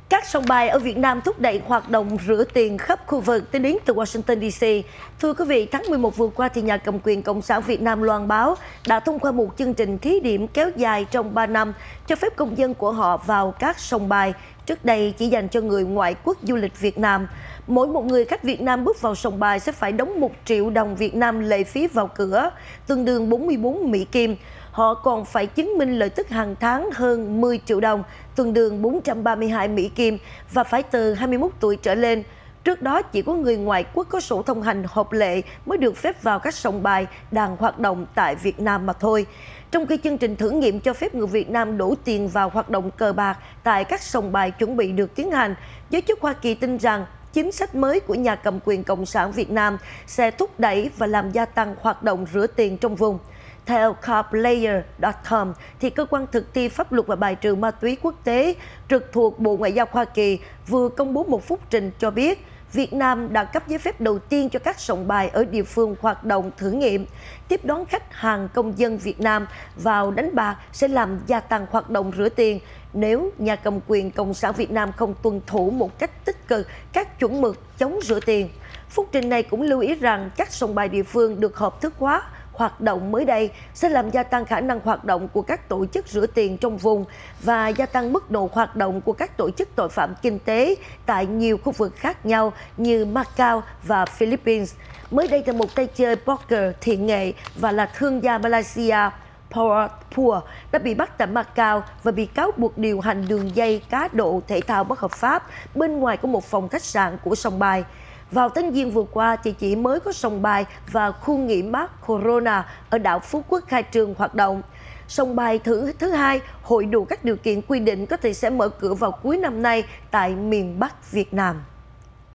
Các sòng bài ở Việt Nam thúc đẩy hoạt động rửa tiền khắp khu vực tới đến từ Washington DC. Thưa quý vị, tháng 11 vừa qua thì nhà cầm quyền Cộng sản Việt Nam loan báo đã thông qua một chương trình thí điểm kéo dài trong 3 năm cho phép công dân của họ vào các sòng bài. Trước đây chỉ dành cho người ngoại quốc du lịch Việt Nam. Mỗi một người khách Việt Nam bước vào sòng bài sẽ phải đóng 1 triệu đồng Việt Nam lệ phí vào cửa, tương đương 44 Mỹ Kim. Họ còn phải chứng minh lợi tức hàng tháng hơn 10 triệu đồng, tương đương 432 Mỹ Kim và phải từ 21 tuổi trở lên. Trước đó, chỉ có người ngoại quốc có sổ thông hành hợp lệ mới được phép vào các sòng bài đang hoạt động tại Việt Nam mà thôi. Trong khi chương trình thử nghiệm cho phép người Việt Nam đổ tiền vào hoạt động cờ bạc tại các sòng bài chuẩn bị được tiến hành, giới chức Hoa Kỳ tin rằng chính sách mới của nhà cầm quyền Cộng sản Việt Nam sẽ thúc đẩy và làm gia tăng hoạt động rửa tiền trong vùng. Theo cardplayer.com, thì cơ quan thực thi pháp luật và bài trừ ma túy quốc tế trực thuộc Bộ Ngoại giao Hoa Kỳ vừa công bố một phúc trình cho biết Việt Nam đã cấp giấy phép đầu tiên cho các sòng bài ở địa phương hoạt động thử nghiệm. Tiếp đón khách hàng công dân Việt Nam vào đánh bạc sẽ làm gia tăng hoạt động rửa tiền nếu nhà cầm quyền Cộng sản Việt Nam không tuân thủ một cách tích cực các chuẩn mực chống rửa tiền. Phúc trình này cũng lưu ý rằng các sòng bài địa phương được hợp thức hóa hoạt động mới đây sẽ làm gia tăng khả năng hoạt động của các tổ chức rửa tiền trong vùng và gia tăng mức độ hoạt động của các tổ chức tội phạm kinh tế tại nhiều khu vực khác nhau như Macau và Philippines. Mới đây thì một tay chơi poker thiện nghệ và là thương gia Malaysia Pua đã bị bắt tại Macau và bị cáo buộc điều hành đường dây cá độ thể thao bất hợp pháp bên ngoài của một phòng khách sạn của sòng bài. Vào tháng Giêng vừa qua thì chỉ mới có sòng bài và khu nghỉ mát Corona ở đảo Phú Quốc khai trương hoạt động. Sòng bài thứ hai hội đủ các điều kiện quy định có thể sẽ mở cửa vào cuối năm nay tại miền Bắc Việt Nam.